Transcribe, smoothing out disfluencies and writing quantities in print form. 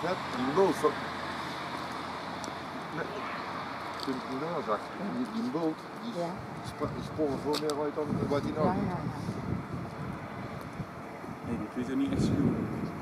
Ja, die bult. Nee, die zag. Die bult, die sprongen veel meer wat hij nou. Nee, die is er niet echt zo.